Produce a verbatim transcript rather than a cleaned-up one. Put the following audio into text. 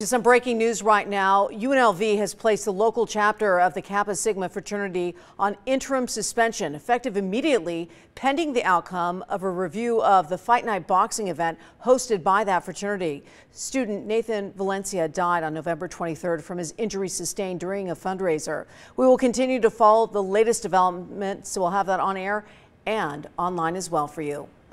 To some breaking news right now, U N L V has placed the local chapter of the Kappa Sigma fraternity on interim suspension, effective immediately, pending the outcome of a review of the Fight Night boxing event hosted by that fraternity. Student Nathan Valencia died on November twenty-third from his injuries sustained during a fundraiser. We will continue to follow the latest developments, so we'll have that on air and online as well for you.